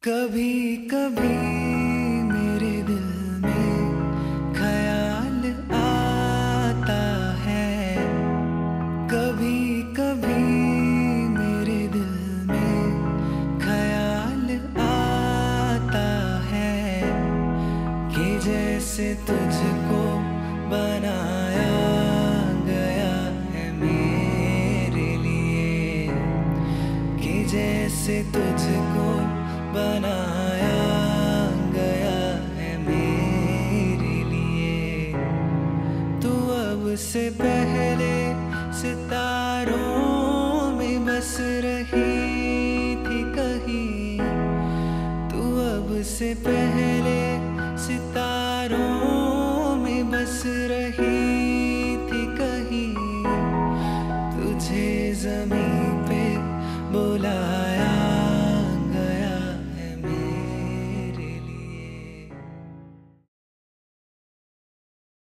कभी कभी मेरे दिल में ख्याल आता है। कभी कभी मेरे दिल में ख्याल आता है कि जैसे तुझको बनाया गया है मेरे लिए, कि जैसे तुझको बनाया गया है मेरे लिए। तू अब से पहले सितारों में बस रही थी कहीं, तू अब से पहले सितारों में बस रही थी कहीं। तुझे ज़मीं पे बुला